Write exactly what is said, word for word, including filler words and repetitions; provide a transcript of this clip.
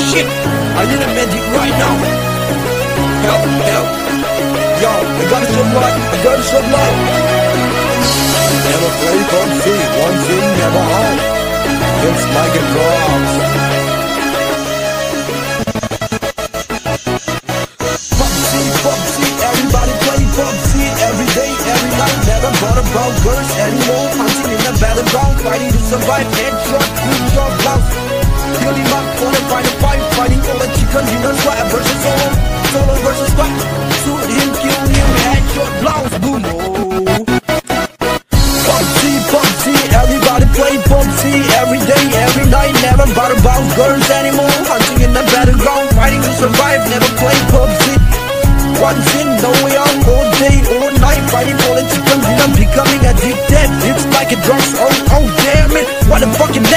shit, I need a medic right now. Help, help. Yo, I gotta survive, I gotta survive. Never play P U B G, one thing never hard. It's like a drops. P U B G, P U B G, everybody play P U B G every day, every night. Never thought about girls anymore. Hunting in the battleground, fighting to survive. Headshot, good job, blouse. Killing up, wanna find a fight, fighting all the chicken dinners. Squad versus solo, solo versus squad. Shoot him, kill him, headshot, blouse, boom. Oh. P U B G, P U B G, everybody play P U B G every day, every night. Never thought about girls anymore. Hunting in the battleground, fighting to survive. Never play P U B G. One thing, no way out, all day, all night. Fighting all the chicken dinner, becoming addicted. It's like a drug, oh, oh damn it. What a fucking